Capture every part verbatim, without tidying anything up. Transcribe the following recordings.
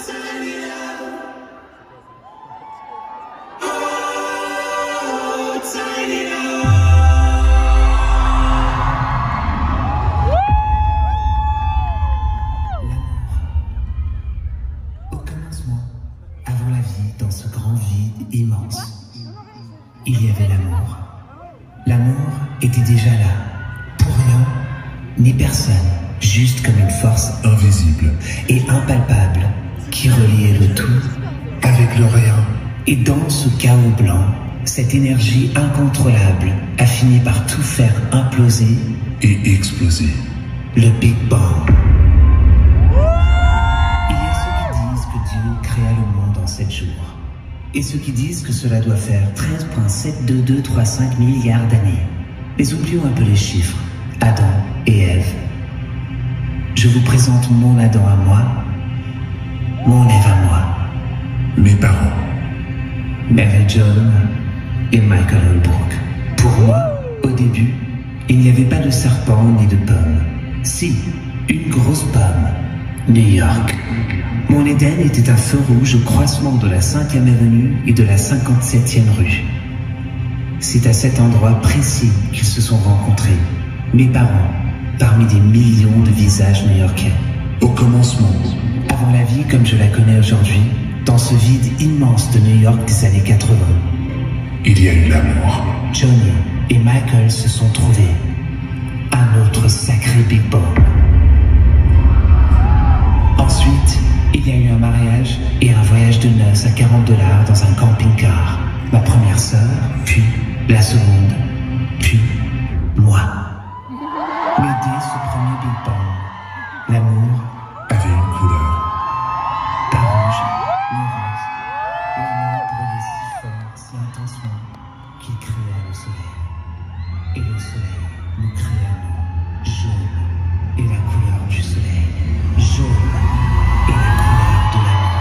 Dans ce grand vide immense, il y avait l'amour. L'amour était déjà là, pour rien, ni personne, juste comme une force invisible et impalpable qui reliait le tout avec le rien. Et dans ce chaos blanc, cette énergie incontrôlable a fini par tout faire imploser et exploser. Le Big Bang. Il y a ceux qui disent que Dieu créa le monde en sept jours. Et ceux qui disent que cela doit faire treize virgule sept deux deux trois cinq milliards d'années. Mais oublions un peu les chiffres. Adam et Ève. Je vous présente mon Adam à moi, mon Ève à moi. Mes parents. Mary John et Michael Holbrook. Pour moi, au début, il n'y avait pas de serpent ni de pomme. Si, une grosse pomme. New York. Mon Éden était un feu rouge au croisement de la cinquième avenue et de la cinquante-septième rue. C'est à cet endroit précis qu'ils se sont rencontrés, mes parents, parmi des millions de visages new-yorkais. Au commencement, avant la vie comme je la connais aujourd'hui, dans ce vide immense de New York des années quatre-vingts, il y a eu l'amour. Johnny et Michael se sont trouvés. Un autre sacré Big Bang. Ensuite, il y a eu un mariage et un voyage de noces à quarante dollars dans un camping-car. Ma première sœur, puis la seconde, puis moi. Mais dès ce premier Big Bang, l'amour avait une couleur. Pas rouge, ni rose. L'amour brûlait si fort, si intensement, qu'il créa le soleil. Et le soleil nous créa nous, jaune, et la couleur du soleil, jaune. Et la couleur de l'amour.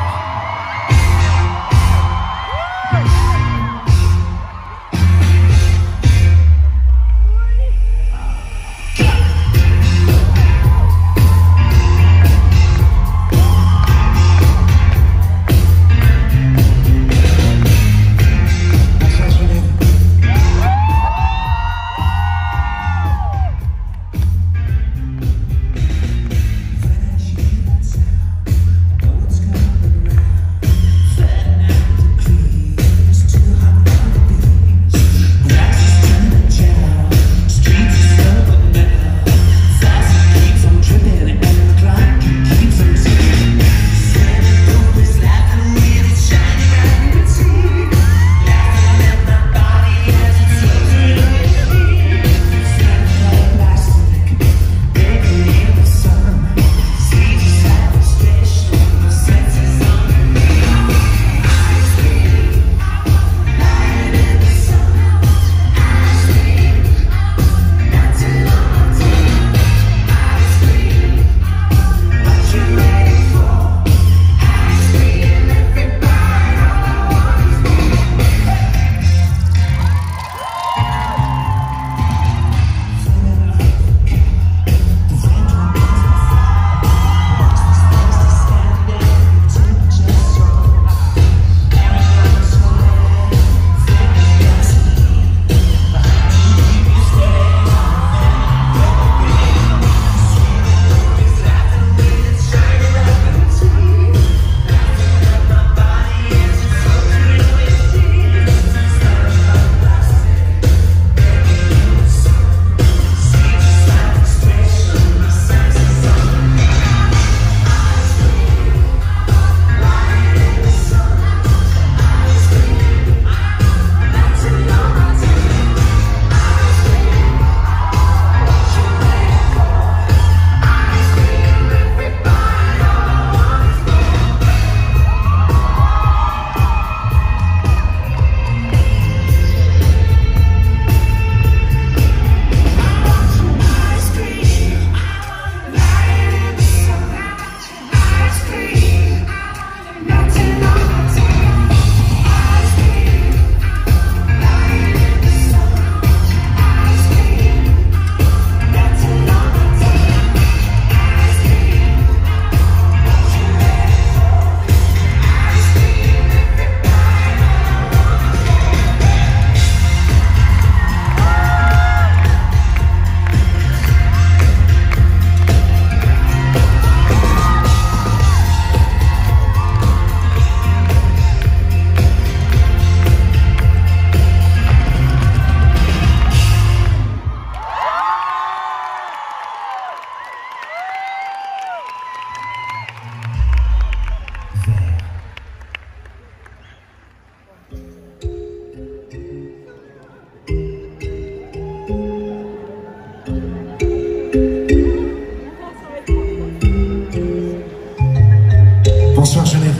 Bonsoir Genève.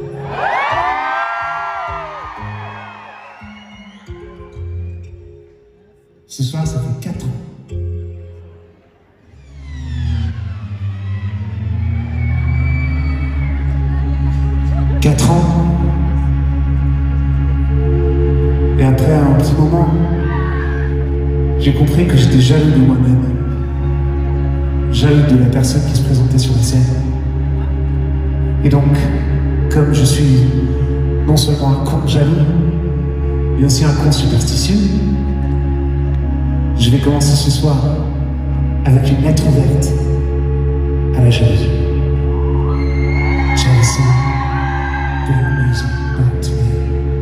Ce soir, ça fait quatre ans. Quatre ans. Et après un petit moment, j'ai compris que j'étais jaloux de moi-même. Jaloux de la personne qui se présentait sur la scène. Et donc, comme je suis non seulement un con jaloux, mais aussi un con superstitieux, je vais commencer ce soir avec une lettre ouverte à la jalousie. Jealousy, bring music back to me.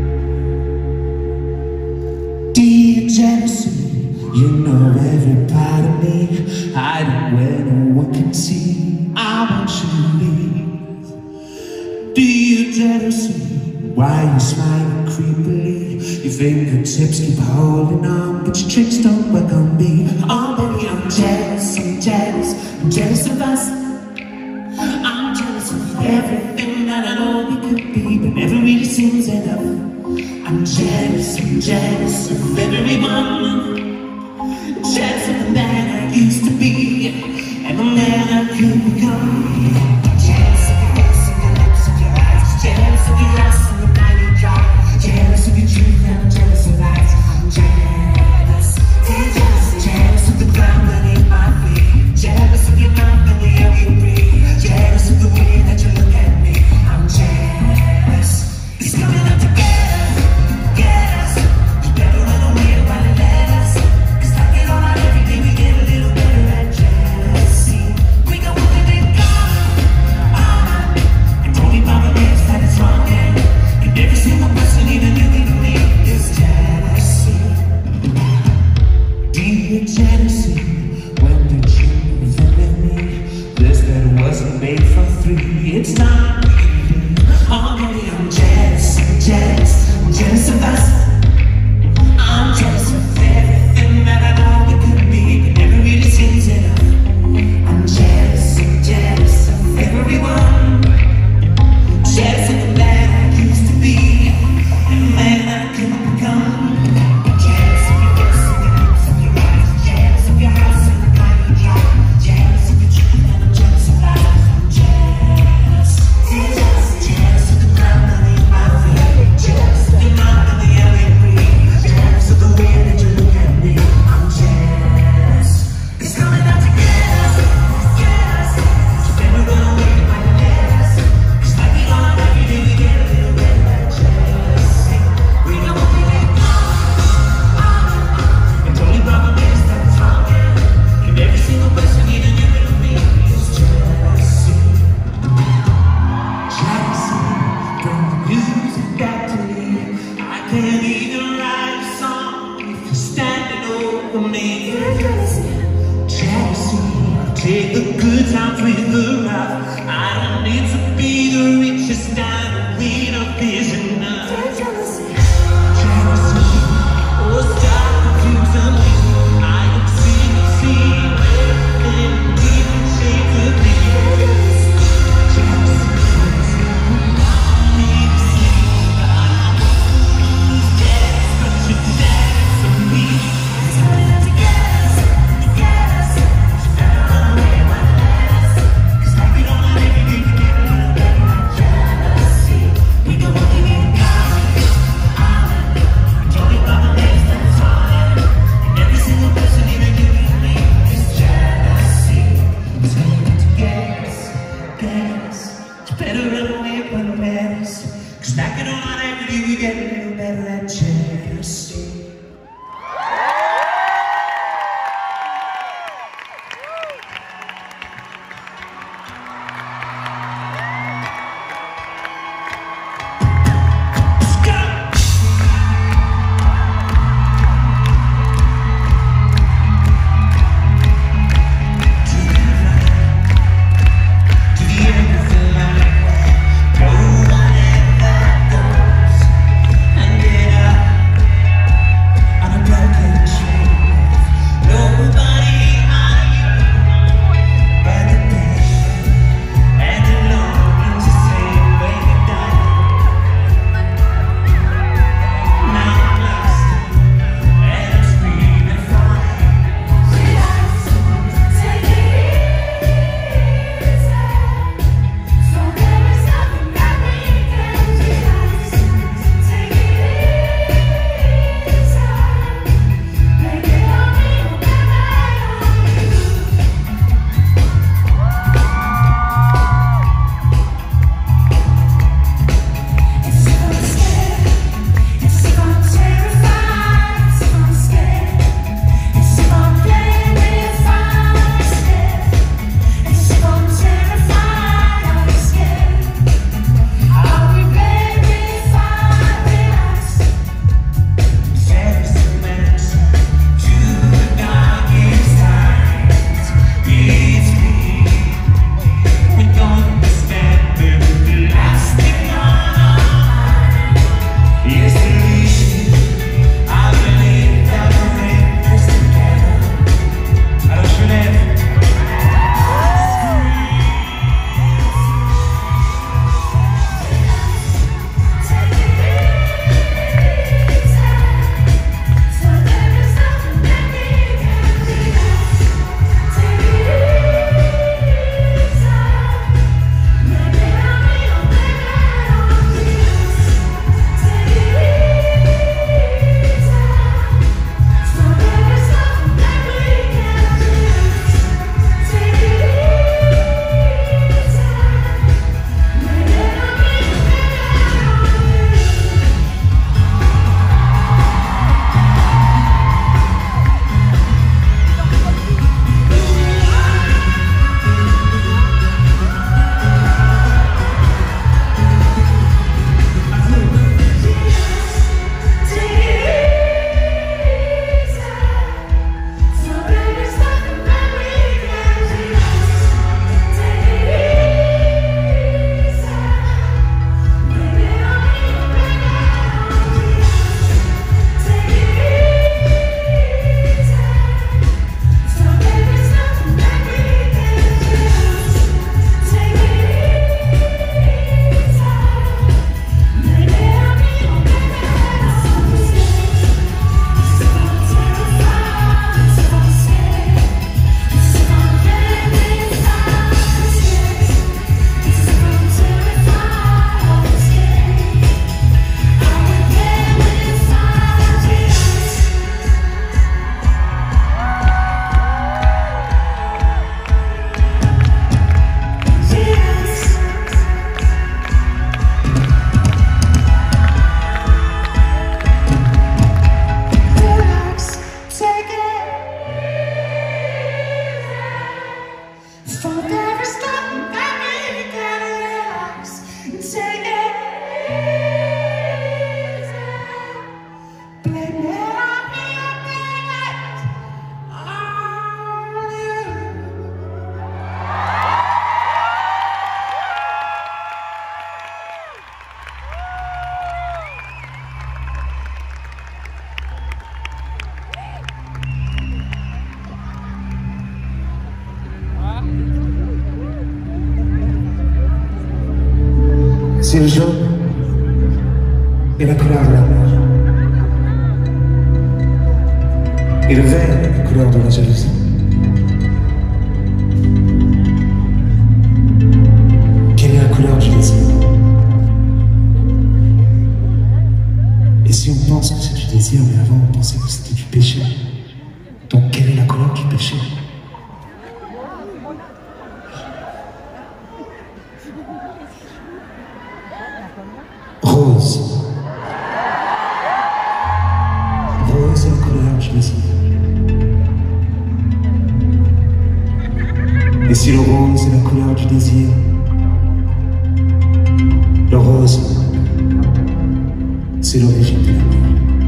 Dear jealousy, you know every part of me. Hide it where no one can see. I want you to leave. Dear jealousy, why you smiling creepily? Your fingertips keep holding on, but your tricks don't work on me. Oh baby, I'm jealous, I'm jealous, I'm jealous of us. I'm jealous of everything that I know we could be, but never really seems enough. I'm jealous, I'm jealous of everyone. Jealous of the man I used to be, and the man I could become. I'm jealous of your lips and your lips and your eyes. Jealous of your ass and the night you drive. Jealous of your truth and I'm jealous of lies. I'm jealous, jealous, jealous of the ground beneath my feet. Jealous of your mouth and the air you breathe. Jealous of the way that you look at me. I'm jealous. It's coming up together, get us. You better run away while it let us. Cause I get on out every day, we get a little better at jealousy. We got one thing in common, uh, and only problem is that it's wrong. And every single person, even you, even me, is jealousy. Dear jealousy, when did you visit me? This bed wasn't made for three. It's time to leave. Oh baby, I'm jealous, I'm jealous, I'm jealous of us. I'm jealous of everything that I know we could be, but never really seems enough. I'm jealous, I'm jealous of everyone. Jealous of the man I used to be, and the man I could become. Jealous of your lips and your lips and your eyes. Jealous of your house and the car you drive. Jealous of your truth and I'm jealous of lies. I'm jealous, jealous, jealous of the ground beneath my feet. Jealous of your mouth and the air we breathe. Jealous of the way that you look at me. I'm jealous. It's coming out together, jealous. So never run away like a jealous. Cause like we all have every day, we get a little better at jealousy. We got one thing in common, and the only problem is that it's wrong. And every single person, even you and me, is jealousy. Jealousy, bring the music back to me. I can't even write a song if you're standing over me. Jealousy, take the good times with the rough. I don't need to be the richest and the cleanup is enough. Jealousy, oh stop confusing me. I can see, see everything we can shape to be. Jealousy, I need to see. I'm jealous, but you're jealous of me. It's coming up together, together. You better run away while it lasts. Cause like we don't have everything, we get a little better at jealousy. We got one thing in common, and only problem is that it's wrong. And every single person, even you and me, is jealousy. It's coming up together, together. You better run away while it lasts. Cause like we don't have everything, we get a little better at jealousy. And yeah, C'est le jaune et la couleur de la mer. Et le vert est la couleur de la jalousie. Quelle est la couleur du désir? Et si on pense que c'est du désir, mais avant on pensait que c'était du péché. Donc quelle est la couleur du péché? Rose. Rose est la couleur du désir. Et si le rose est la couleur du désir, le rose, c'est l'origine de l'amour.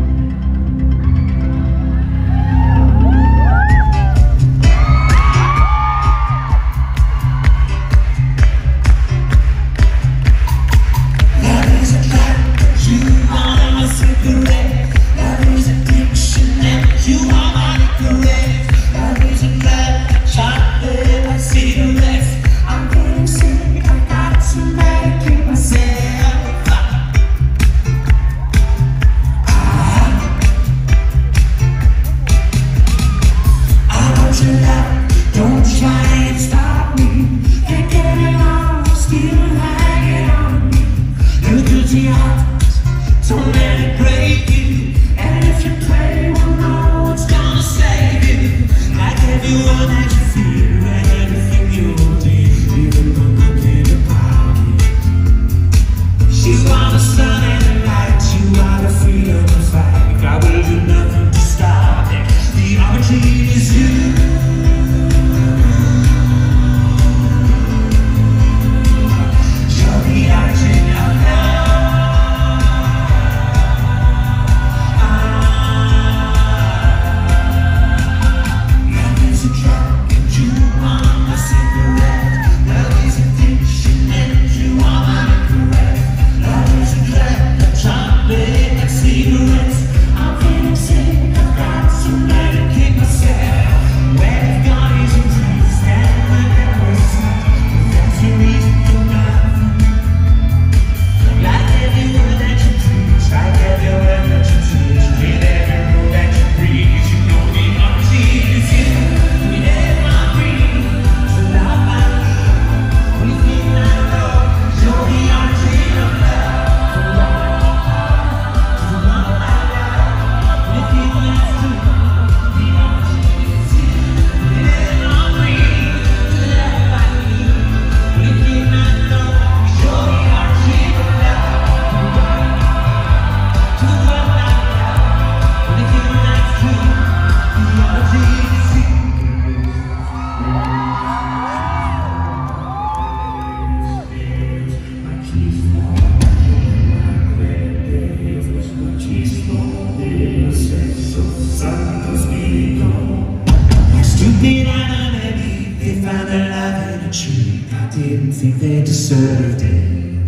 Didn't think they deserved it.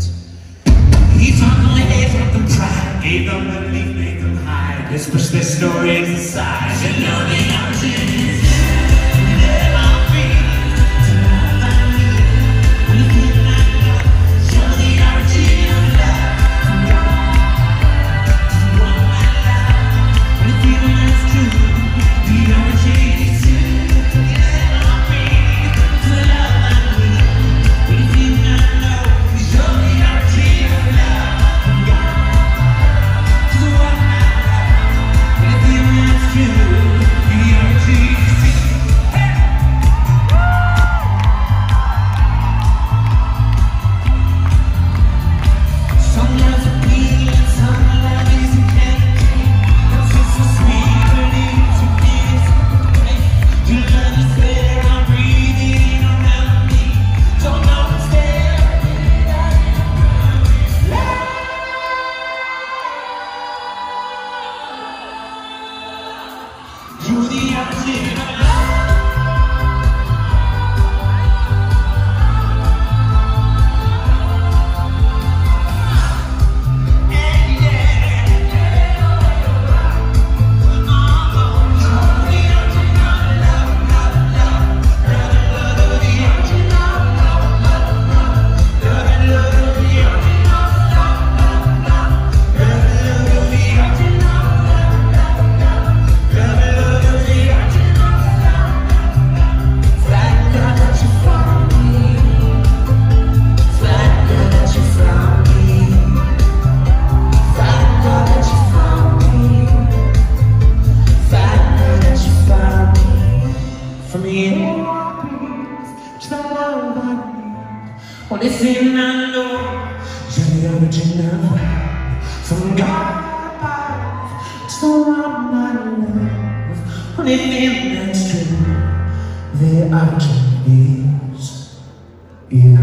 He taught them away from the pride, gave them belief, made them hide. Let's push their stories aside. You know the origin is never free. To love like you, we did not know. Show the origin of love. To want my love, with you that's true. The origin is you. Never free. To love like you. You Listen, I know you're the original from God above. It's the one I love. Only thing that's true, the origin is you.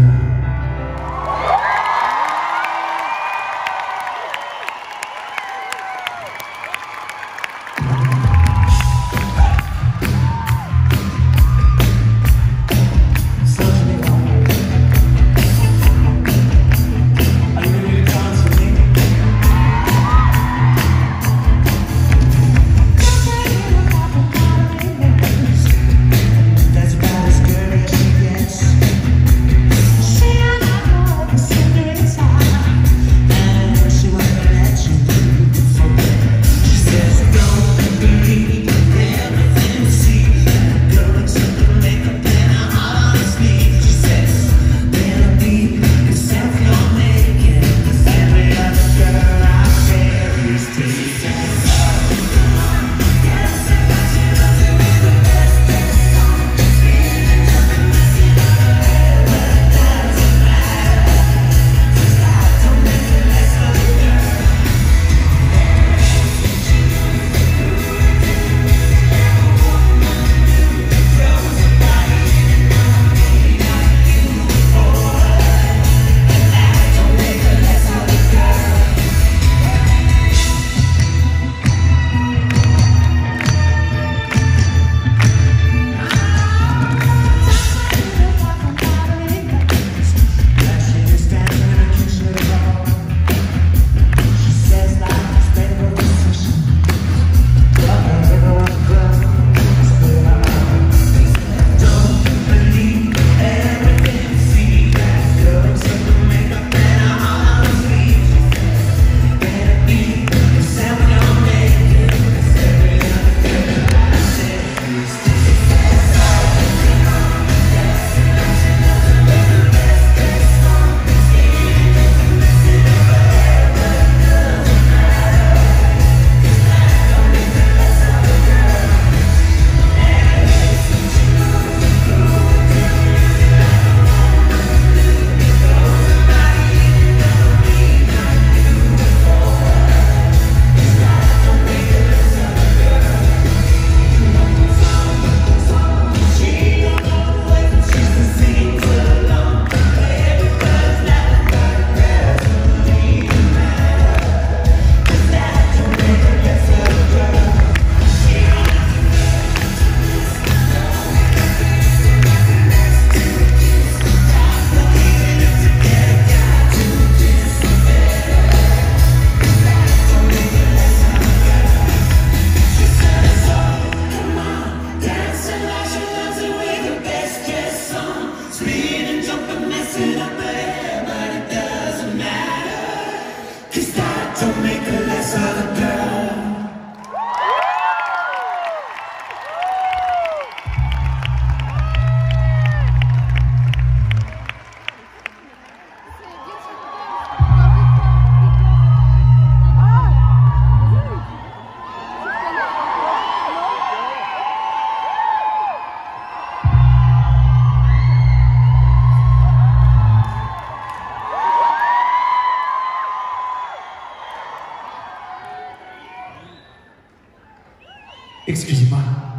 Excusez-moi,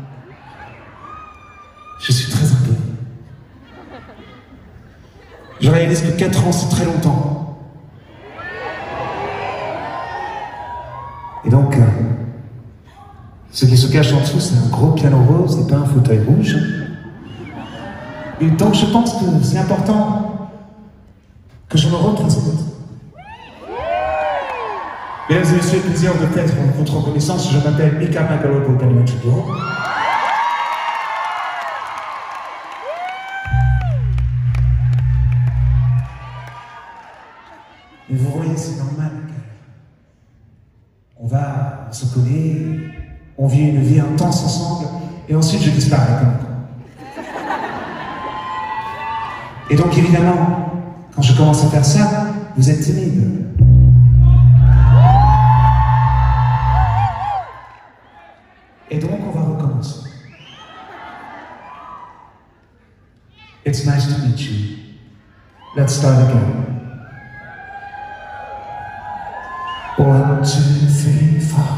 je suis très inquiet. Je réalise que quatre ans, c'est très longtemps. Et donc, euh, ce qui se cache en dessous, c'est un gros piano rose et pas un fauteuil rouge. Et donc, je pense que c'est important que je me retransmette. Mesdames et messieurs, plaisir de peut-être votre reconnaissance. Je m'appelle MIKA Concert. Et vous voyez, c'est normal. On va, on se connaît, on vit une vie intense ensemble, et ensuite je disparais comme ça. Et donc évidemment, quand je commence à faire ça, vous êtes timide. Et donc on va recommencer. It's nice to meet you. Let's start again. One, two, three, four.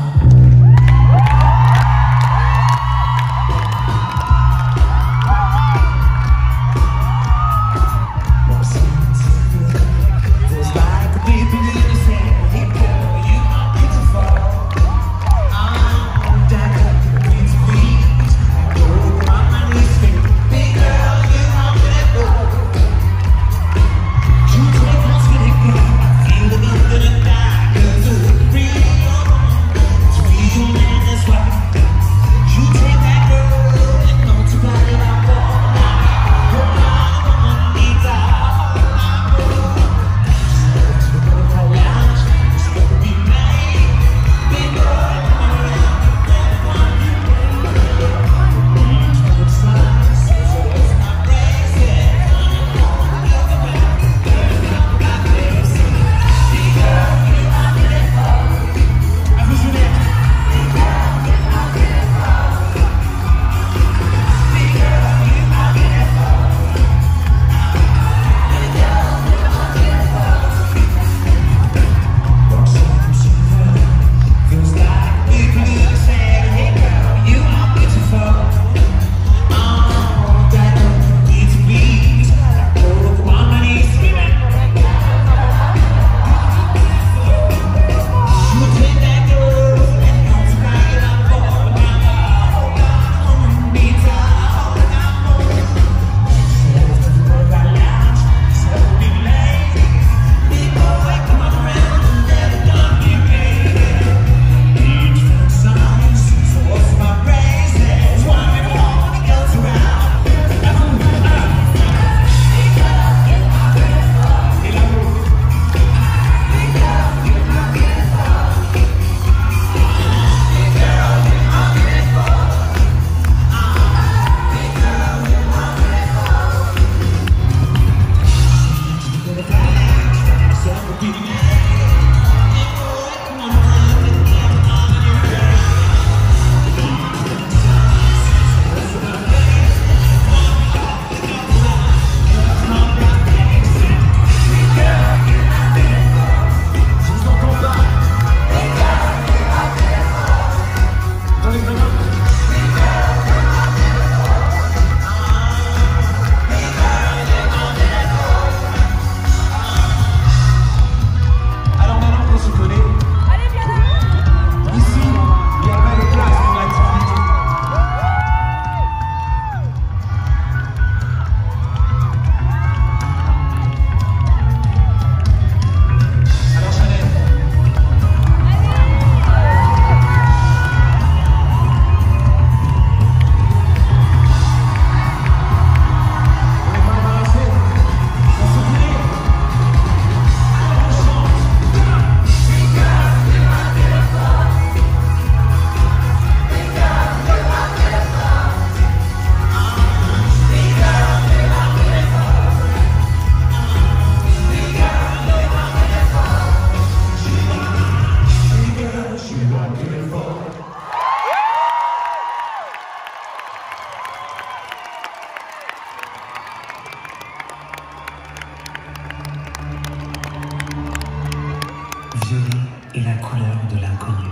Violet est la couleur de l'inconnu.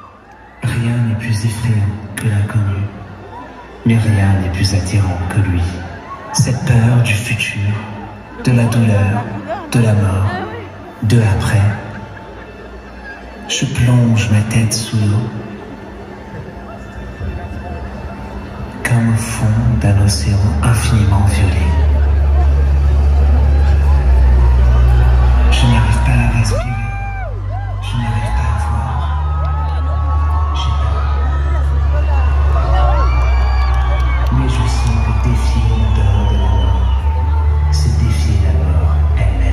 Rien n'est plus effrayant que l'inconnu, mais rien n'est plus attirant que lui. Cette peur du futur, de la douleur, de la mort, de l'après. Je plonge ma tête sous l'eau, comme au fond d'un océan infiniment violet. Je n'arrive pas à respirer. Je n'arrive pas à voir. J'ai peur. Mais je sens que défier en dehors de la mort, c'est défier la mort elle-même.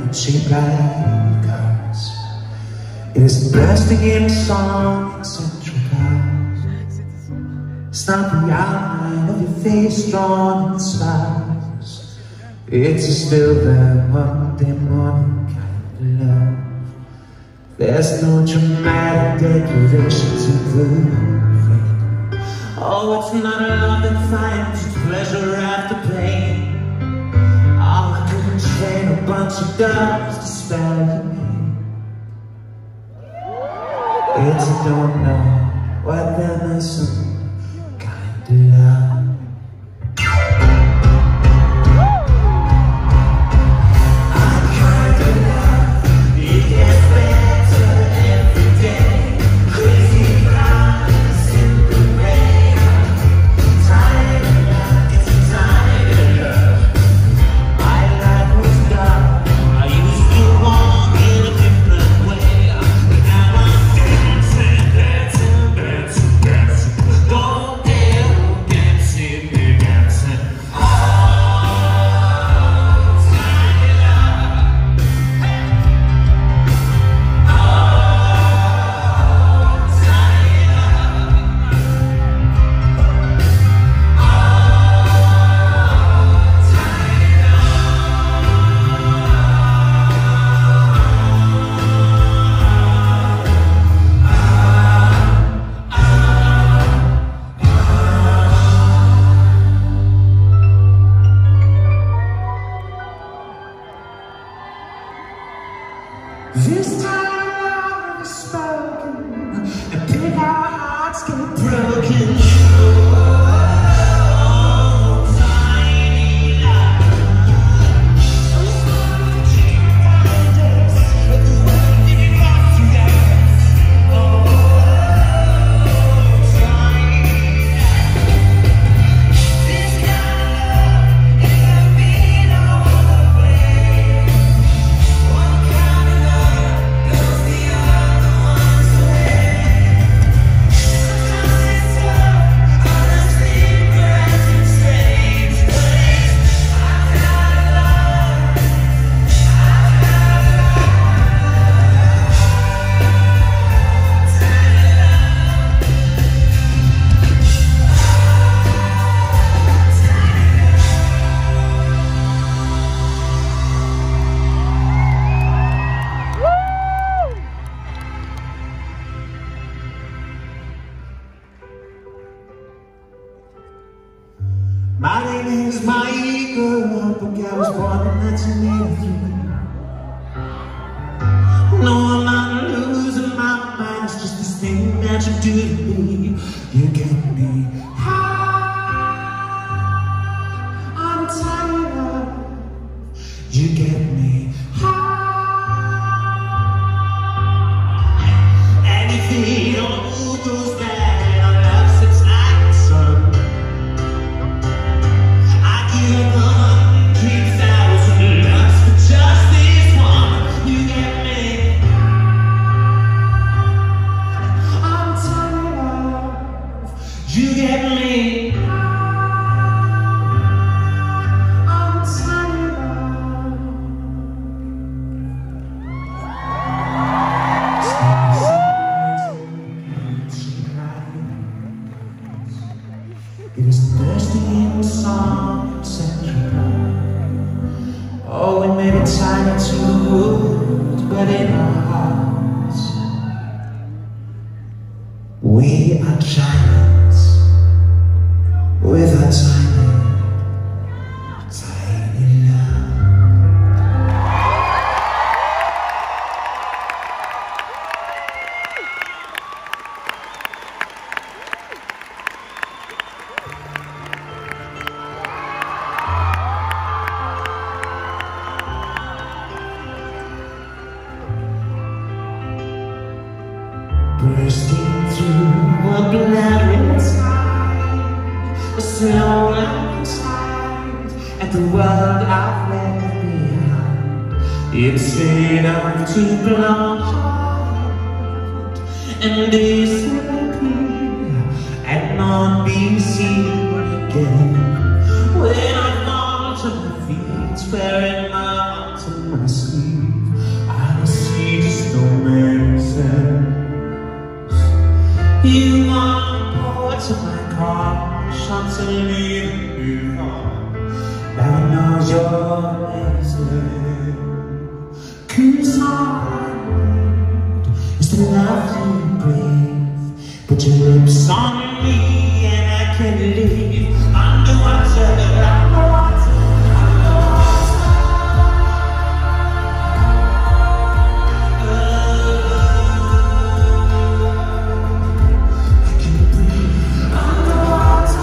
cheap like cars. It is bursting in song in central cars. It's not the outline of your face drawn in stars. It's a still there Monday morning kind of love. There's no dramatic declaration to the rain. Oh, it's not a love that finds pleasure after pain. Oh, I couldn't train a bunch of doves to spell your name. It's a don't know what then is some kind of love. This time love is spoken, and big our hearts get broken. Oh, tiny love, so small that you find us, but the world didn't want to us. Oh, tiny love, this kind of love is a beat all the way. What kind of love goes the other one's way? Sometimes it's tough, honestly, we're acting strange, but it's I've got a love, I've got a love, tiny love, my name is MIKA, but I was born in nineteen eighty-three. No, I'm not losing my mind, it's just this thing that you do to me. You get me high, I'm tired of. You get me high, anything all goes bad, our love sits like the sun. You get me, I'm tired of. It is bursting in song central. Oh, it may be tied to the wood, but in our hearts we are giants with a tiny, tiny love. Bursting through a blaring tide, a slow and tide, and the world I've left behind. It's enough to blow hard and disappear and not be seen again. When I fall to my feet, wearing my heart on my sleeve. You are the ports of my car, Champs-Élysées, Heaven knows your name. Cause all I need is the love you breathe. Put your lips on me and I can live underwater, underwater, underwater. I can breathe underwater.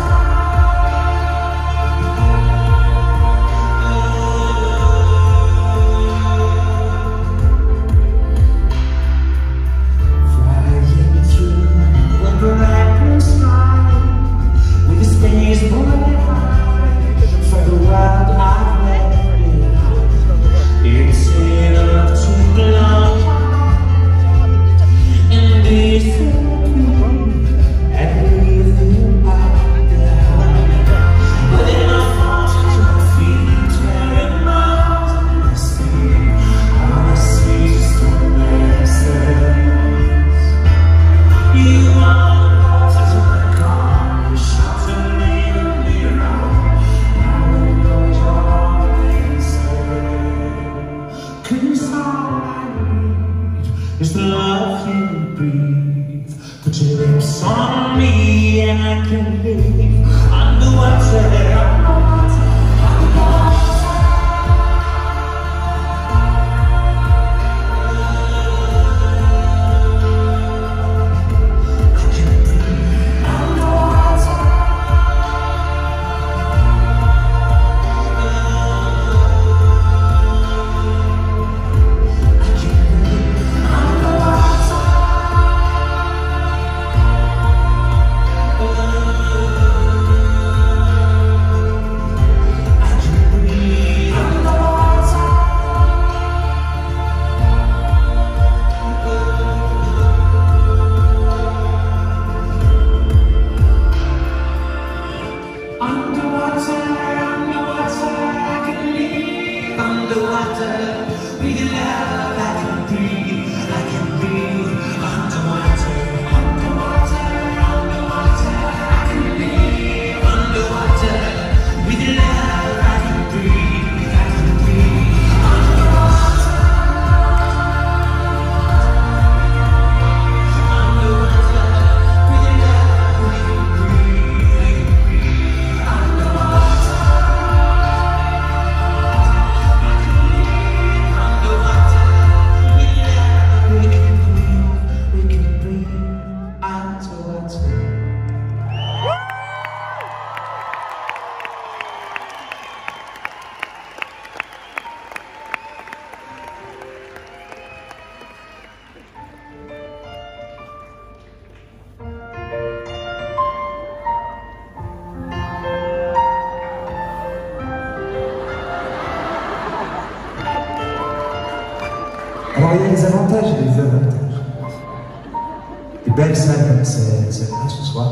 Is the love you breathe. Put your lips on me and I can live underwater, underwater, underwater. I can breathe underwater. Alors il y a des avantages et des désavantages. Les belles salles comme c'est là ce soir.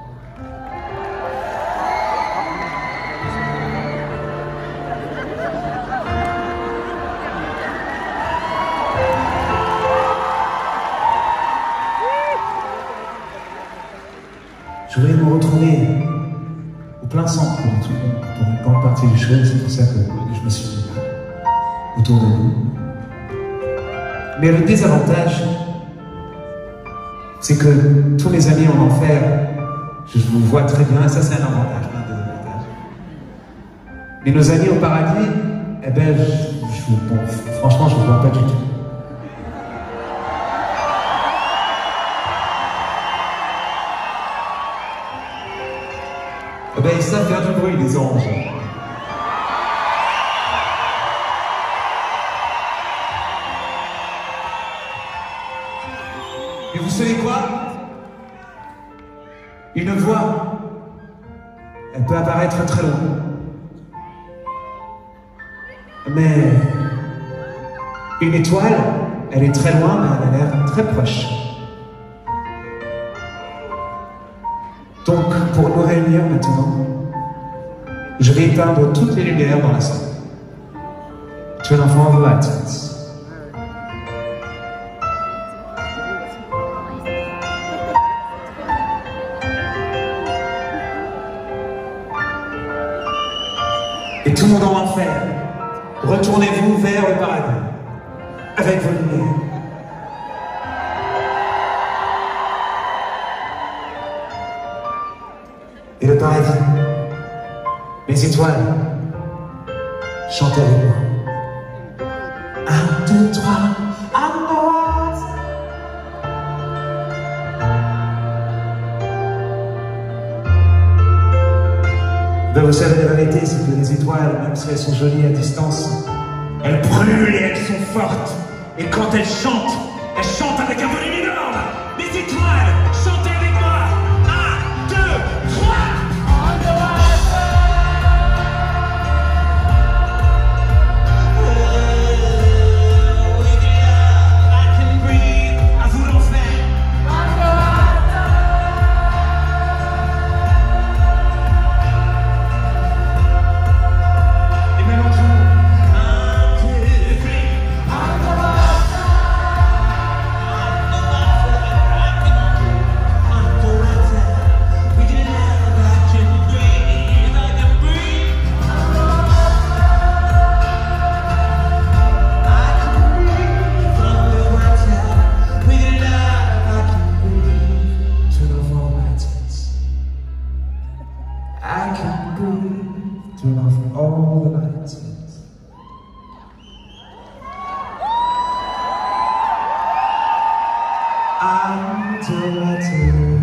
Je voulais me retrouver au plein centre pour une grande partie du show, c'est pour ça que je me suis mis là, autour de vous. Mais le désavantage, c'est que tous mes amis en enfer, je vous vois très bien, et ça c'est un avantage, un désavantage. Mais nos amis au paradis, eh ben, je, je, bon, franchement, je ne vous vois pas du tout. Eh ben, ils savent faire du bruit, les anges. Et vous savez quoi? Une voix, elle peut apparaître très loin. Mais une étoile, elle est très loin, mais elle a l'air très proche. Donc, pour nous réunir maintenant, je vais éteindre toutes les lumières dans la salle. Turn off all the lights. tout le monde en enfer. Retournez-vous vers le paradis avec vos lumières. Et le paradis, les étoiles, chantez avec moi. Un, deux, trois, à droite. Ben vous savez, la vérité, c'est que les étoiles, même si elles sont jolies à distance, elles brûlent et elles sont fortes. Et quand elles chantent, elles chantent avec un volume énorme. Les étoiles, chantez avec moi. Un, deux, trois. I can breathe, turn off all the lights. Until I turn.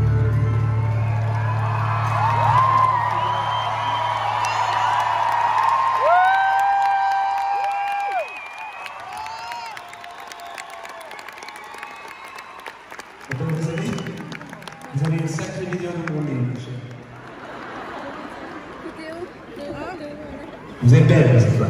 Vous avez, vous avez une sacrée vidéo de mon nez. Vous êtes belle, cette fois.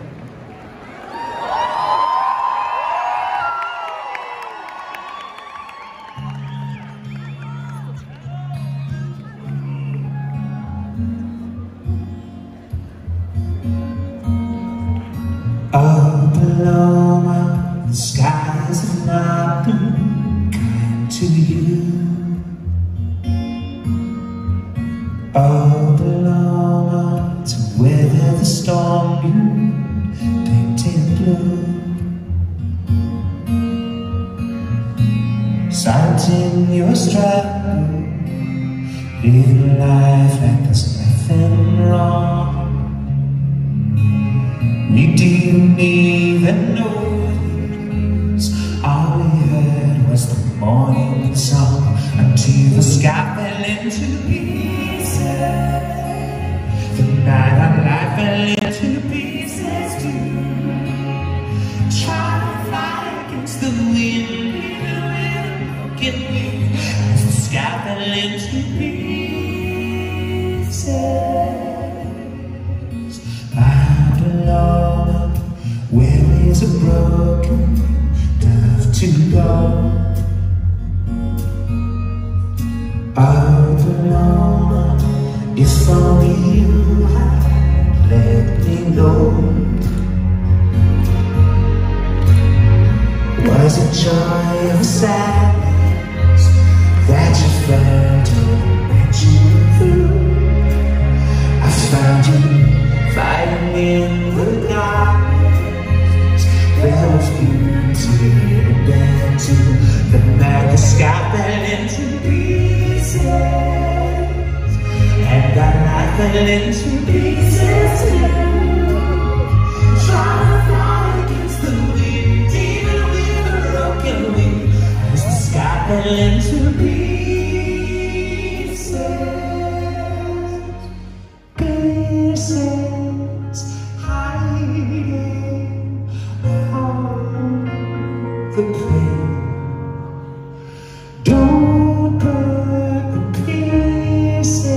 All below, the skies have not been kind to you. All below, to weather the storm you painted blue. Silent in your stride, living life like there's nothing wrong. We didn't even notice. All we heard was the morning song until the sky fell into pieces. The night our life fell into pieces too. Trying to fly against the wind, even with broken wings, as the sky fell into pieces. I belong where there's a broken path to go. I belong, if only you had let me know. Was it joy or sadness that you felt or that you threw? I found you fighting in the darkness. There was beauty and then too. The night the sky fell into pieces, and our life fell into pieces too. Trying to fly against the wind, even with a broken wing, as the sky fell into pieces. Pieces hiding on the pain. Don't put the pieces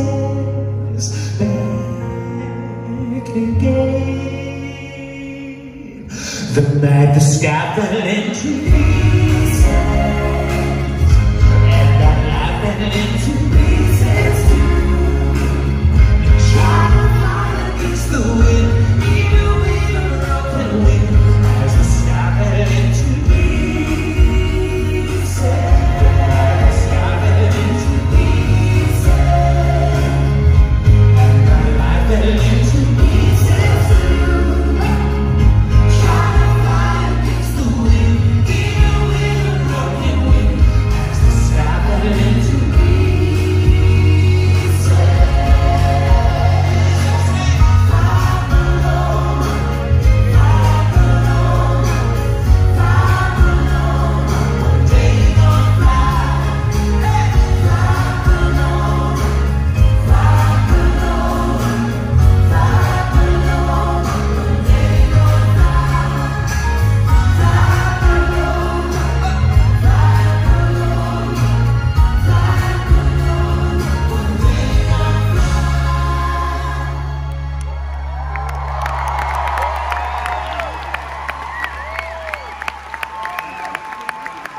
back again. The night the sky fell into pieces, and our life fell into pieces too. Trying to fly against the wind, even with a broken wing, as the sky fell into pieces. The sky fell into pieces, and our life fell into pieces.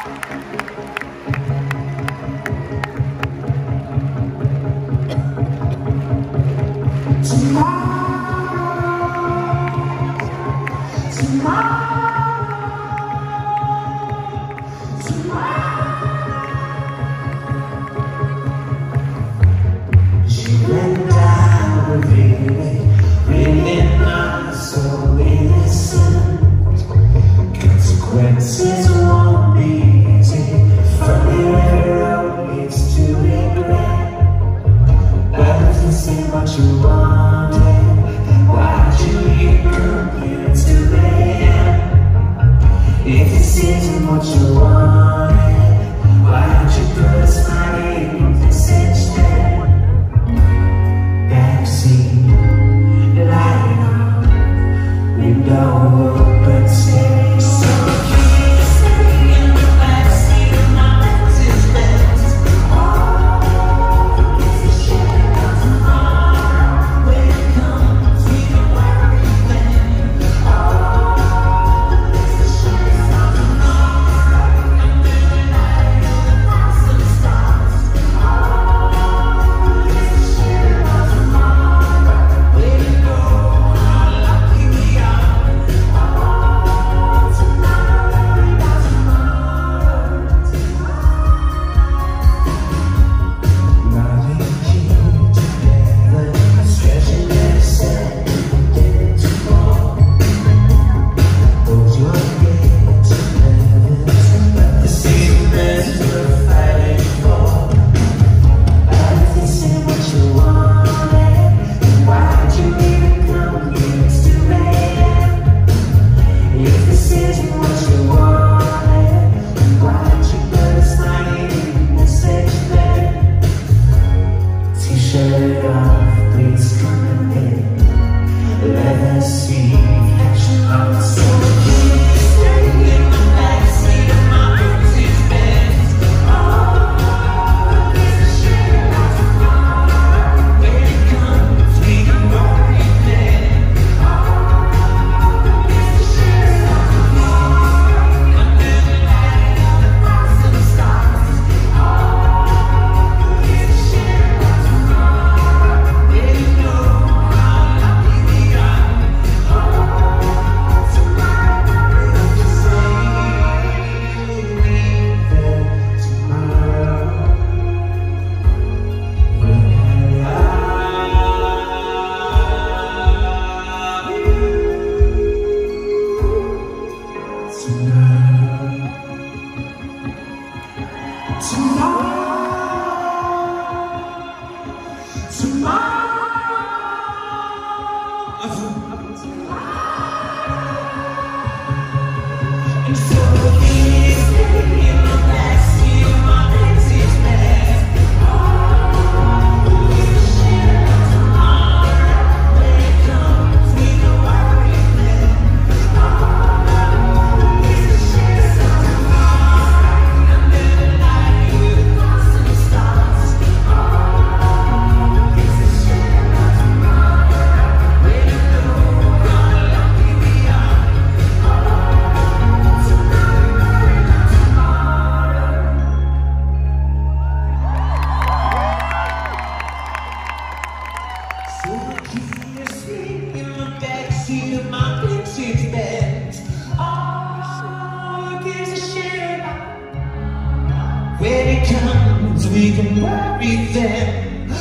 We can bury them.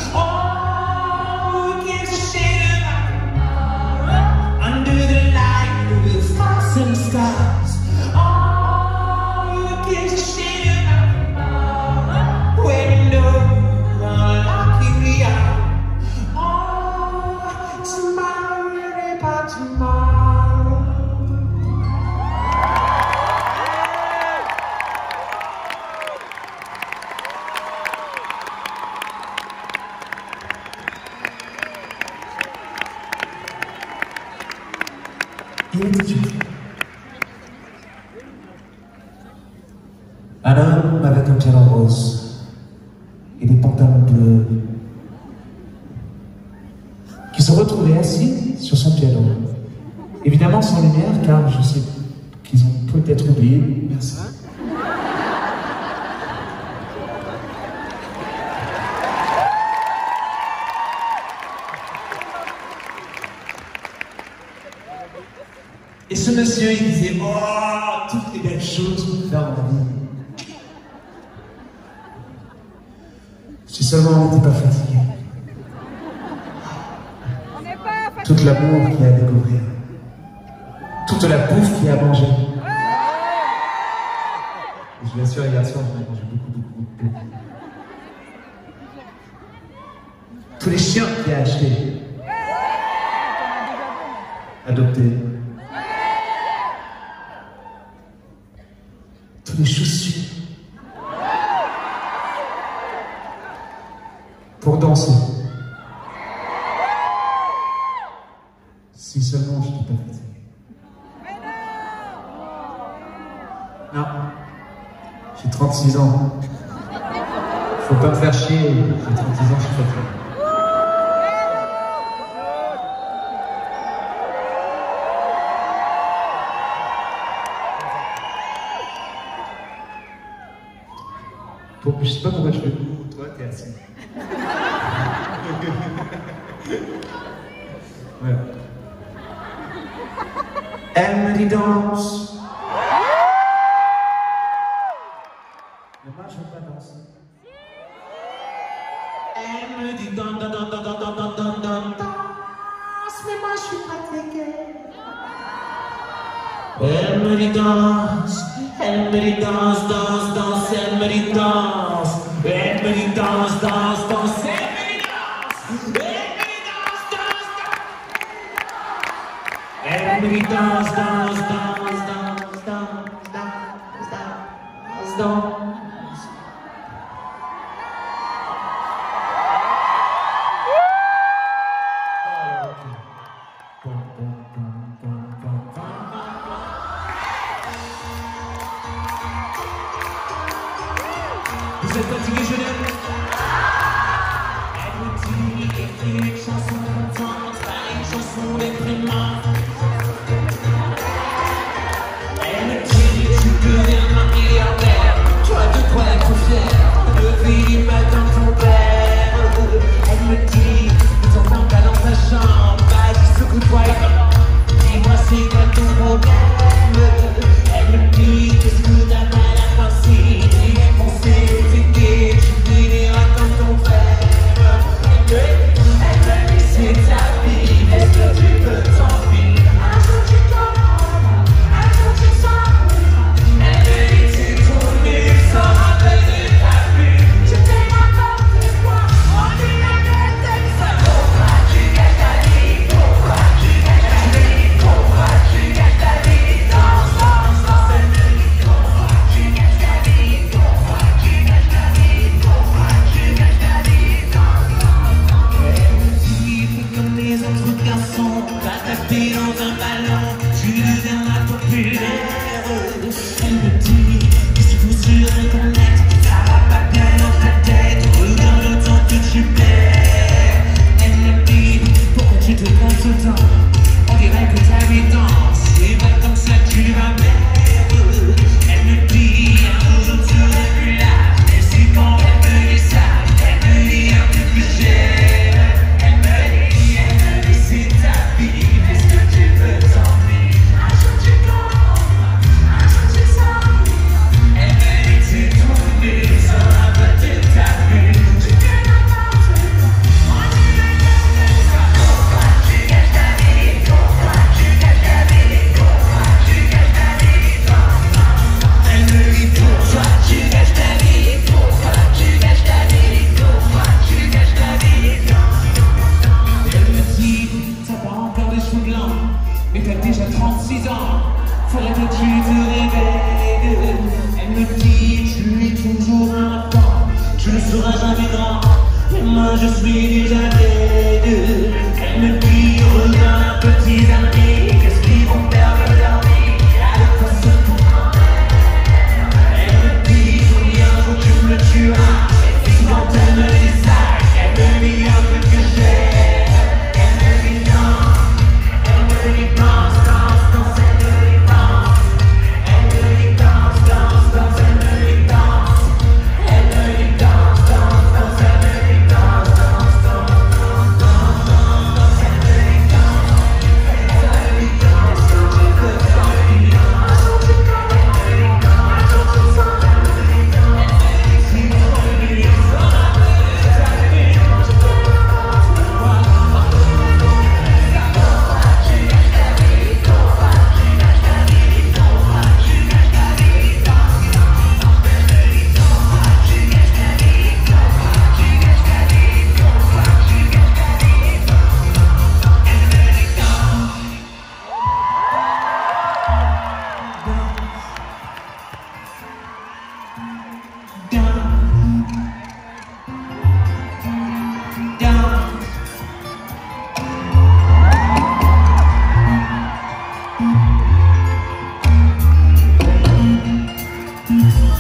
Oh, who gives a shit about under the light with stars and stars? Oh, who gives a shit about when you know how lucky we are? Oh, tomorrow, worry about tomorrow. Il était Dieu. Un homme avec un piano rose et des pantalons bleus qui se retrouvait assis sur son piano. Évidemment sans lumière, car je sais qu'ils ont peut-être oublié. Merci. monsieur, il disait, oh, toutes les belles choses qu'on peut faire dans la vie. Si seulement on n'était pas fatigué. On n'est pas fatigué. Toute l'amour qu'il y a à découvrir. Toute la bouffe qu'il y a à manger. Et je vous assure, hier soir, j'en ai mangé beaucoup, beaucoup, beaucoup. Tous les chiens qu'il y a achetés. Adoptés. Tous les chaussures. Pour danser. Si seulement je n'étais pas fatigué. Non. J'ai trente-six ans. Faut pas me faire chier. J'ai trente-six ans, je suis fatigué. Pour, je sais pas pourquoi je fais ouh, toi t'es assis. Ouais. Elle me dit danse. Mais moi je veux pas danser. Elle me dit dan dan dan dan dan dan dan dan dan danse. Mais moi je suis fatiguée. Elle me dit danse. Elle me dit danse, danse, danse. Elle me dit danse. Elle me dit danse, danse, danse. Elle me dit danse. Elle me dit danse, danse, danse, danse, danse, danse, danse, danse. Vous êtes fatigué, Genève? Elle me dit, écris une chanson contente, pas une chanson déprimante. Elle me dit, tu peux devenir un milliardaire, toi de quoi être fier, de vivre pas dans ton père. Elle me dit, ne t'entends pas dans ta chambre, vas-y, secoue-toi et dis-moi c'est quoi ton problème. Elle me dit, qu'est-ce que t'as mal à penser? On dirait que ta vie danse, c'est pas comme ça que tu vas mettre. Elle me dit, un jour tu seras plus là. Et c'est quand elle me dit ça, elle me dit un peu plus cher. Elle me dit, elle me dit c'est ta vie, est-ce que tu veux t'en vivre? Un jour tu comprends, un jour tu sens. Elle me dit c'est ton vie, ça va pas de ta vie. Tu fais n'importe quoi, moi tu veux garder ça. Pourquoi tu gâches ta vie? Pourquoi tu gâches ta vie? Pourquoi tu gâches ta vie? Elle me dit pourquoi tu gâches ta vie? Pourquoi tu gâches ta vie? Pourquoi tu gâches ta vie? Elle me dit, t'as pas encore les cheveux blancs, mais t'as déjà trente-six ans, faudrait que tu te réveilles. Elle me dit, tu es toujours un enfant, tu ne seras jamais grand, et moi je suis déjà dead. Elle me dit, regarde petits amis, qu'est-ce qu'ils vont perdre leur vie, à la façon pour grand-mère. Elle me dit, joli un jour tu me tueras, et quand elle me dit ça, elle me dit un peu que j'aime. Elle me dit non, elle me dit danse, danse, danse, elle me dit danse. Elle me dit danse, danse, danse, elle me dit danse. Elle me dit danse, danse, danse, elle me dit danse, danse, danse.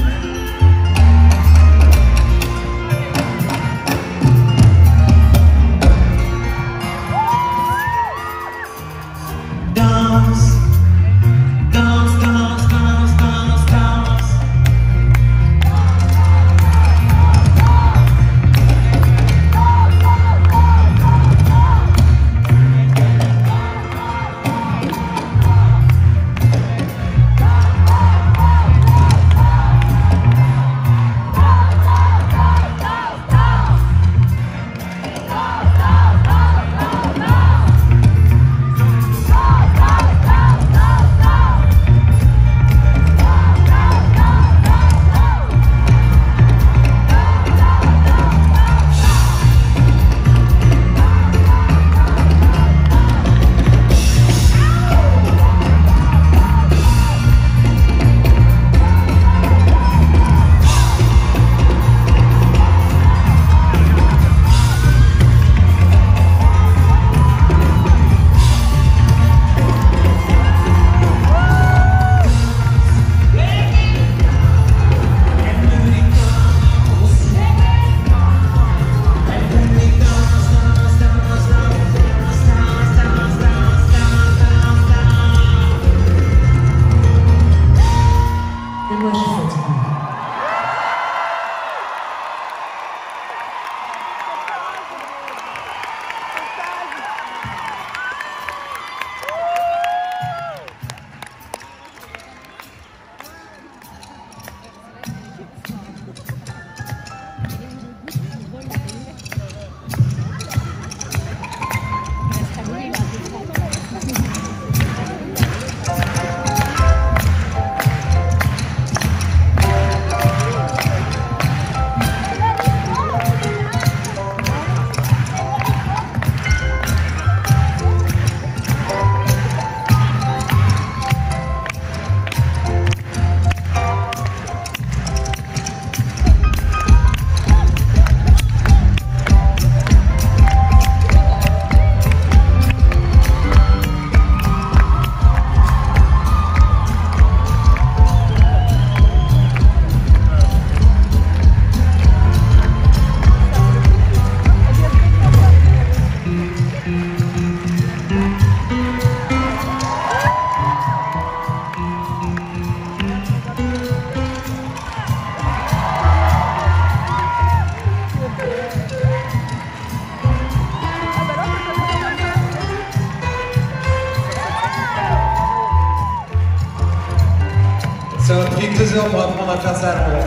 Ça m'a pris deux heures pour apprendre à faire ça à l'envers.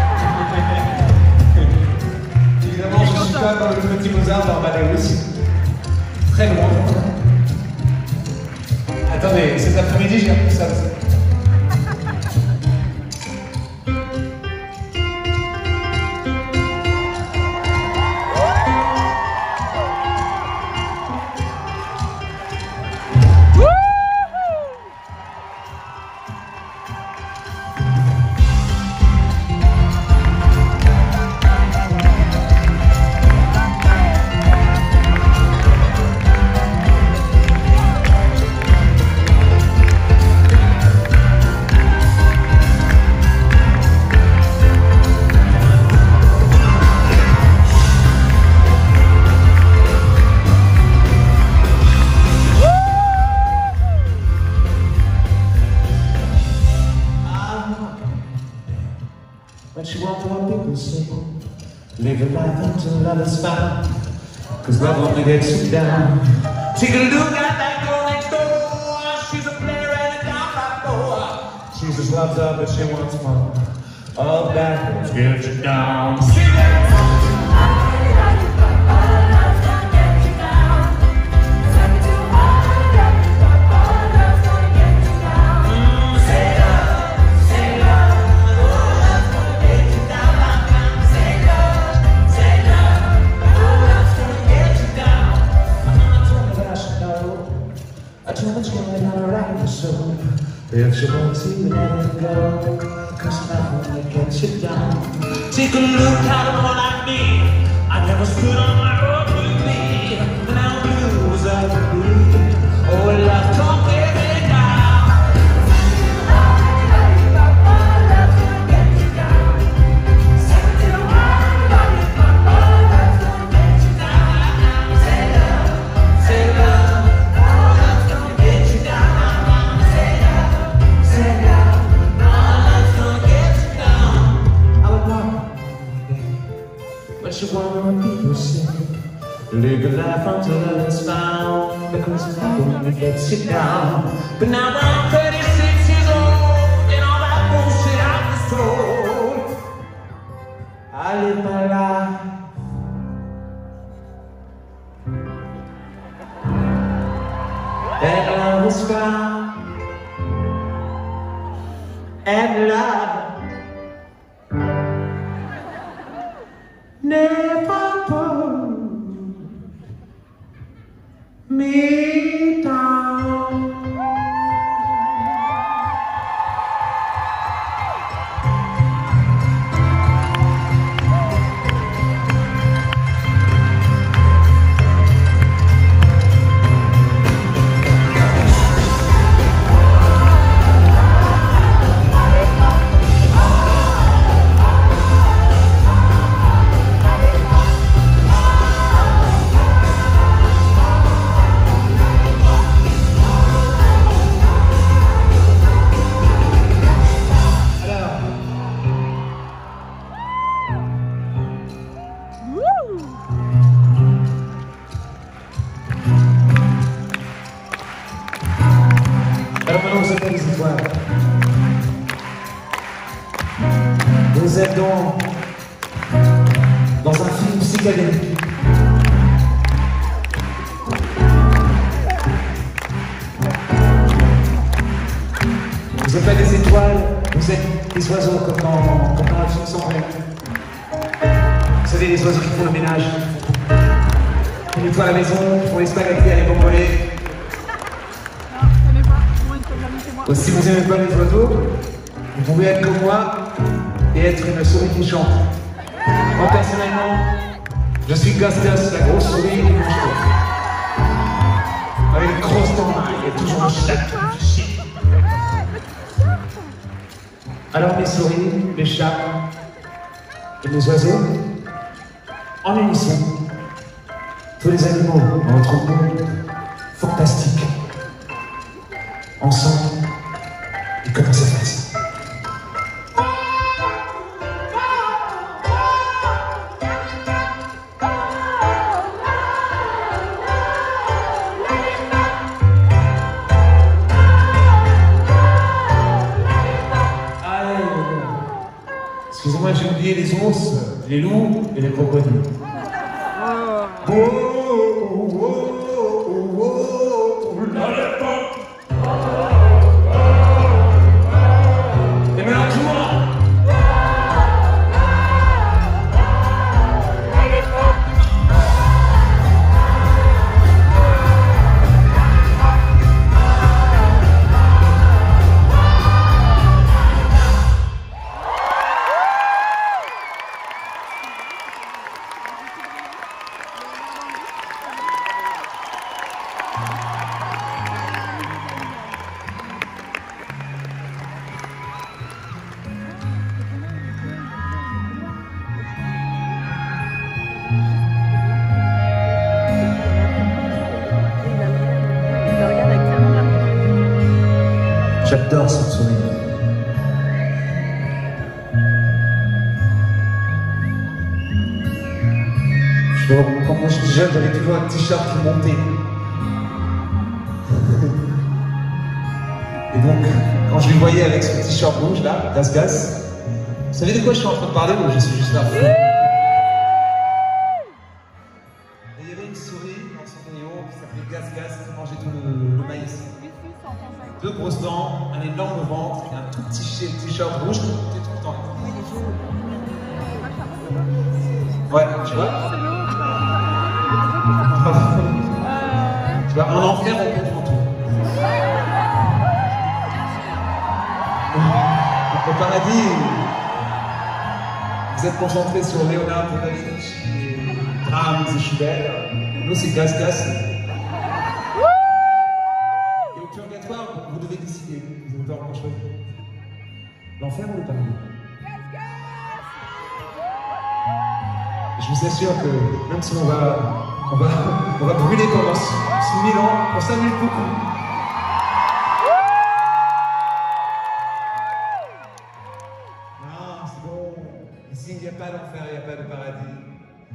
Évidemment, je ne suis pas dans le petit Mozart d'Armadeus. Très loin. Attendez, cet après-midi, j'ai appris ça aussi. When she walked around, people say, live your life until others smile, cause love only gets you down. Take a look at that girl next door. She's a player and a down boy. She just loves her, but she wants more. All that will get you down. Sing it! If you want to, let it go, cause nothing will get you down. Take a look at the one I mean. I never stood on my own with me. Now blues are the blues. Oh, love, don't get me down. Love gonna get you down. what you want people say. Live your life until it's found, because nobody gets you down. But now I'm thirty-six years old, and all that bullshit I was told. I live my life. And love is found, and love never put me down. Alors maintenant vous êtes les étoiles. Vous êtes dans, dans un film psychédélique. Vous n'êtes pas des étoiles, vous êtes des oiseaux comme dans, comme dans la film sans vrai. Vous savez, les oiseaux qui font le ménage, qui nettoient la maison, qui font les spaghettis à les bombolés. Si vous n'aimez pas les oiseaux, vous pouvez être comme moi et être une souris qui chante. Moi personnellement, je suis Gus-Gus, la grosse souris qui mange tout. Avec une grosse dent, il y a toujours un chat qui fait chier. Alors les souris, les chats et les oiseaux, en unisson, tous les animaux dans notre monde fantastique, ensemble. Et comment ça fait ça? Allez, excusez-moi, j'ai oublié les ours, les loups et les crocodiles. Oh, oh, oh, oh, oh, oh, J'adore cette souris. Je vois, quand moi j'étais jeune, j'avais toujours un t-shirt qui montait. Et donc, quand je lui voyais avec ce t-shirt rouge là, Gus-Gus, vous savez de quoi je suis en train de parler ou je suis juste là? Et il y avait une souris dans son rayon qui s'appelait Gus-Gus qui mangeait tout le, le maïs. Deux grosses dents, un énorme ventre et un tout petit t-shirt rouge qui montait tout le temps. Ouais, tu vois? Tu vois, en enfer, on comprend tout. Au paradis, vous êtes concentrés sur Léonard da Vinci, Brahms et Schubert. Nous, c'est Gus-Gus. Et au purgatoire, vous devez décider. Vous avez peur de chose. L'enfer ou le paradis? Je vous assure que même si on va, on va, on va brûler pendant six mille ans, on s'amuse beaucoup. Non, c'est bon. Ici, il n'y a pas d'enfer, il n'y a pas de paradis.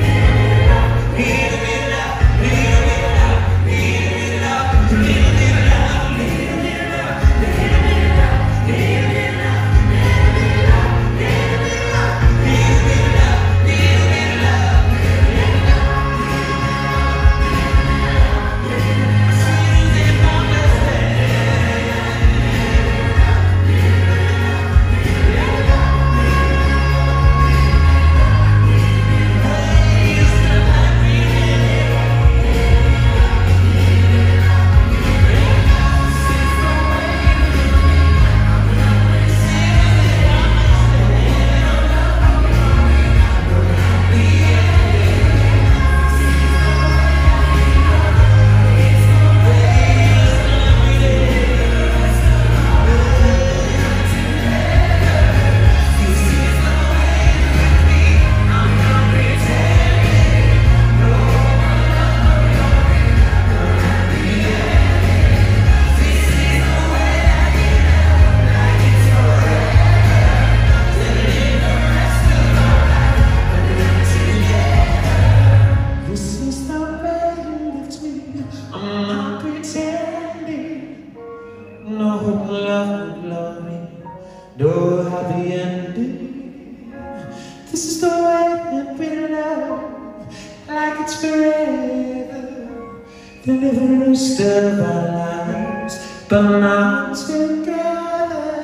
no happy ending. This is the way that we love, like it's forever. The rest of our lives, but not together.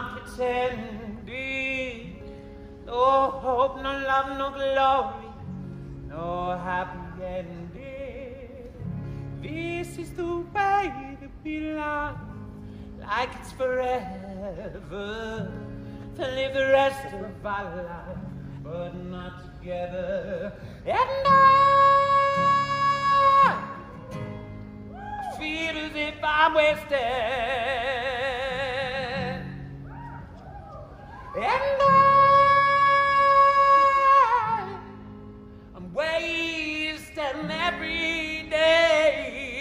not pretending. No hope, no love, no glory, no happy ending. This is the way to belong, like it's forever, to live the rest of our life, but not together. And I, I feel as if I'm wasted, and I, I'm wasting every day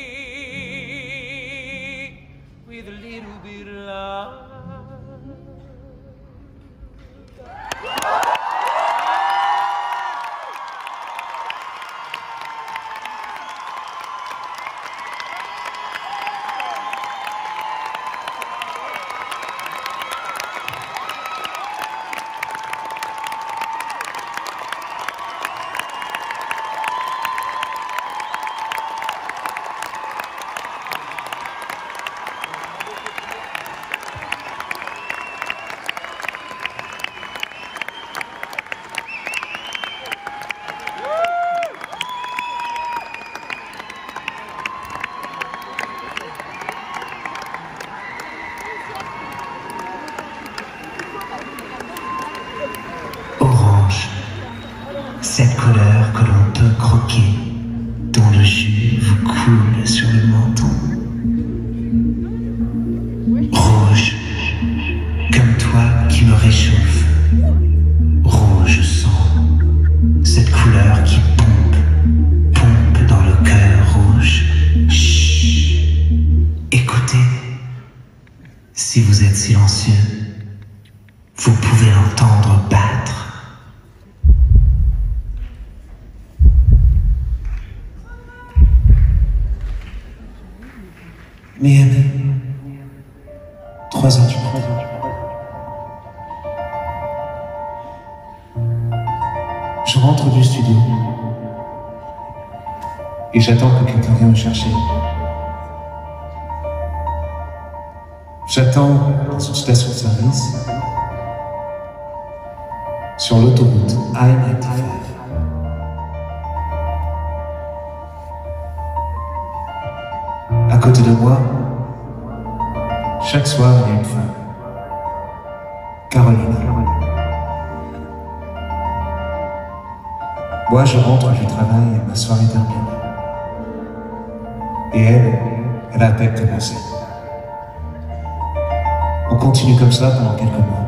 with a little bit of love. Cette couleur que l'on peut croquer, dont le jus vous coule sur le menton. Rouge, comme toi qui me réchauffe. Rouge sang, cette couleur qui pompe, pompe dans le cœur rouge. Chut, écoutez, si vous êtes silencieux, vous pouvez l'entendre battre. Miami, trois heures du matin. Je rentre du studio et j'attends que quelqu'un vienne me chercher. J'attends dans une station de service sur l'autoroute I quatre-vingt-quinze. À côté de moi, chaque soir, il y a une femme, Caroline. Moi, je rentre du travail et ma soirée termine. Et elle, elle a à peine commencé. On continue comme ça pendant quelques mois.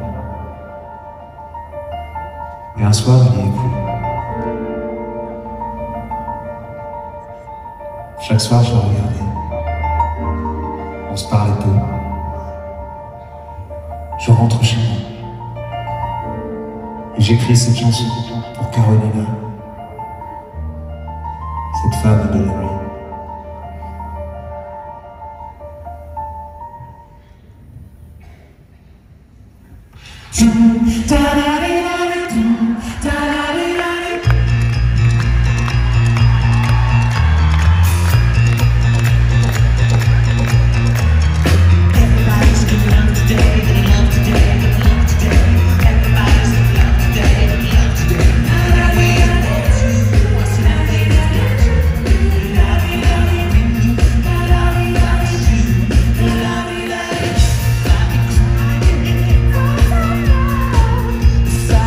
Et un soir, il n'y est plus. Chaque soir, je la regardais. On se parlait peu. Je rentre chez moi. Et j'écris cette chanson pour Carolina, cette femme de la nuit. Side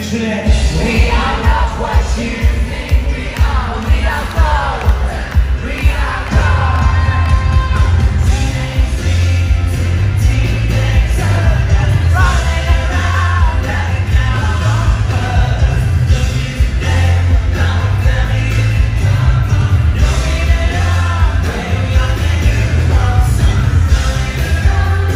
We are not what you think we are. We are gold. We are gold. Teenage dreams, teenage circus, running around like clowns on purpose. Looking to them, don't tell me you come from. Looking it up, when you're the new love song. Running around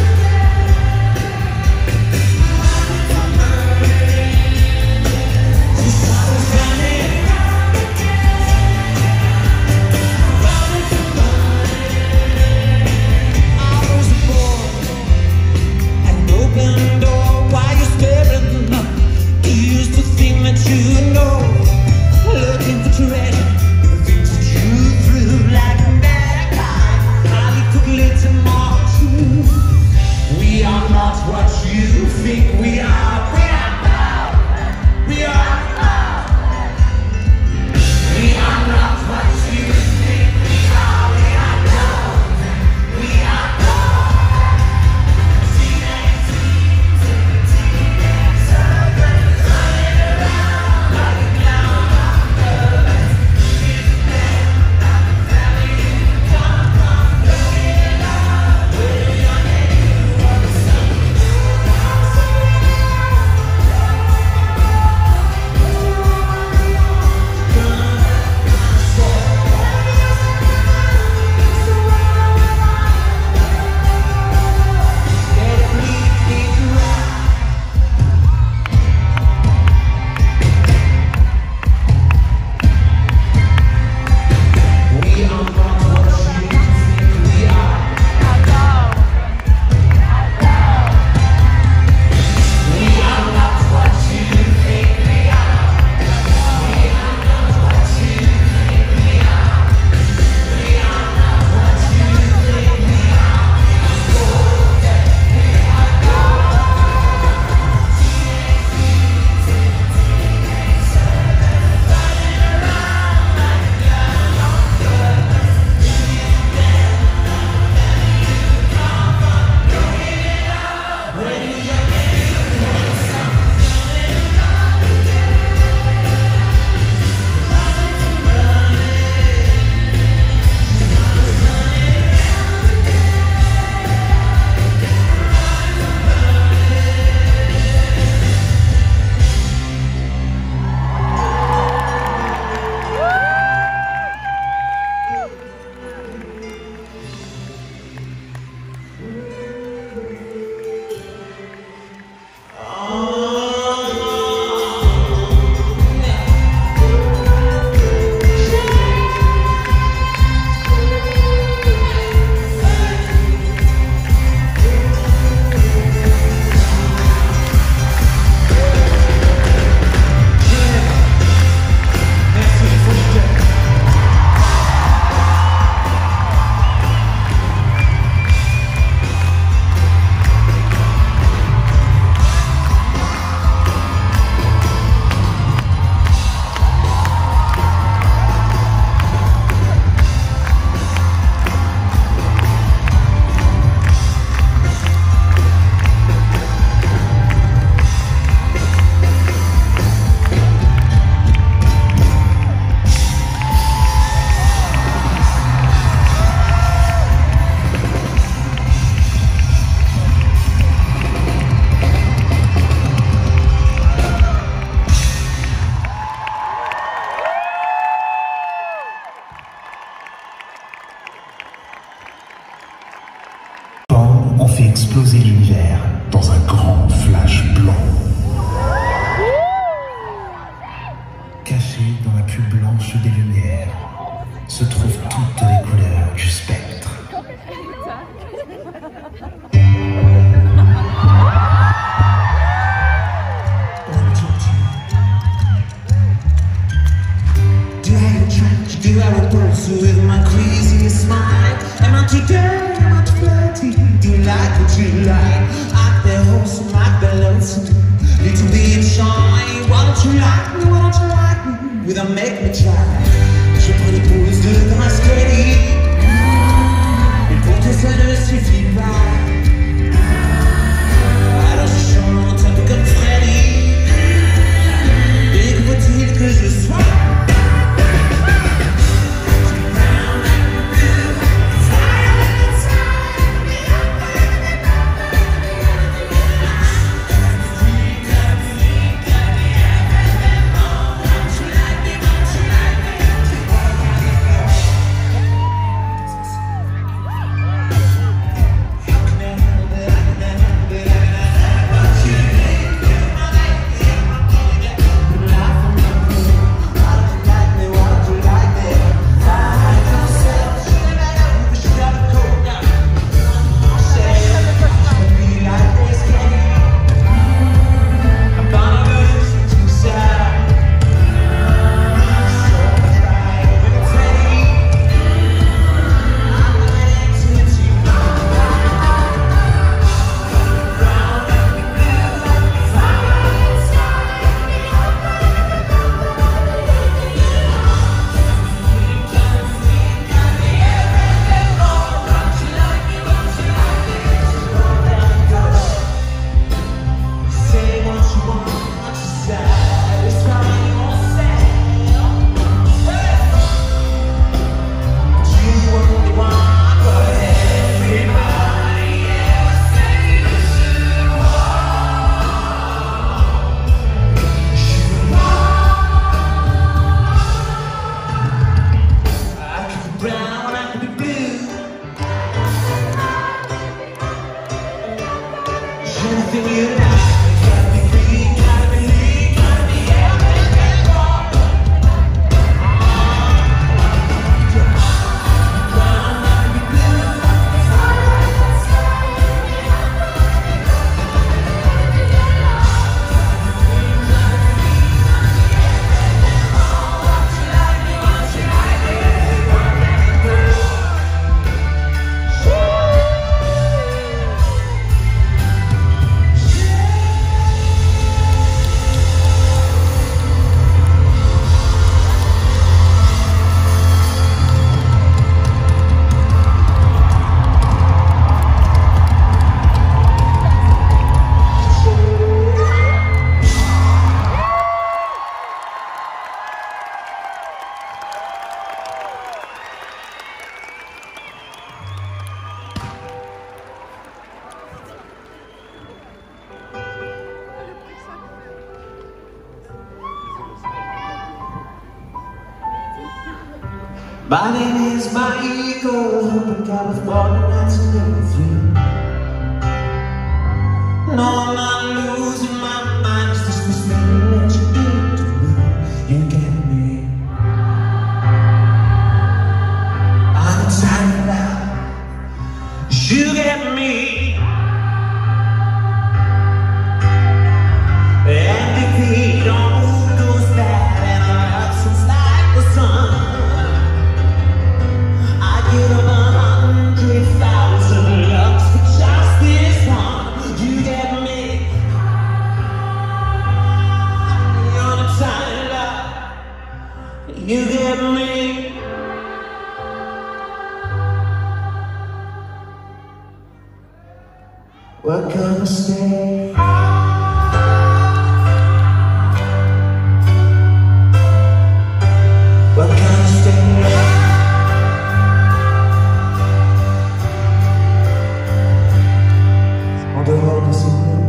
you know, looking for treasure, the things that you threw like a magpie. I could live tomorrow too. We are not what you think we are. We are not. We are not. We are not what you think we are. We are not. We are not. Teenage dreams, teenage circus, running around like a clown on purpose. Looking to them, not the family you come from. Looking it up, with your name for the sun. On fait exploser l'univers dans un grand flash blanc. Caché dans la plus blanche des lumières se trouvent toutes les couleurs du spectre. Do I attract you? Do I repulse with my craziest smile? Am I too dirty? Am I too flirty? Do you like what you like? Like the wholesome, like the lonesome. Little bit shy. Why don't you like me? Why don't you like me? Without make me try. Je prends les pauses de grâce steady. Mais pour toi ça ne suffit pas. Alors je chante un peu comme Freddy. My name is MIKA, but I was born in nineteen eighty-three. No, I'm not losing my mind, it's just this thing that you did to me. You get me. I'm tired now. You get me. And if he don't goes bad and our absence like the sun, I give him a hundred thousand looks for just this one. You get me. You're the time love. You get me. We're gonna stay. We're gonna stay. En dehors de ces murs,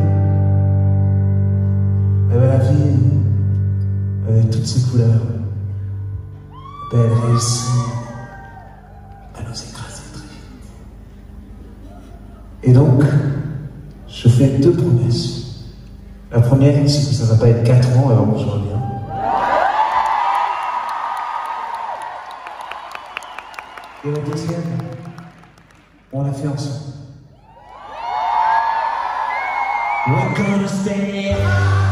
eh ben la vie, avec toutes ses couleurs, eh ben elle réussit à nous écraser très vite. Et donc, je fais deux promesses. La première, c'est que ça va pas être quatre ans avant que je revienne. Et la deuxième, on l'a fait ensemble. We're gonna stay.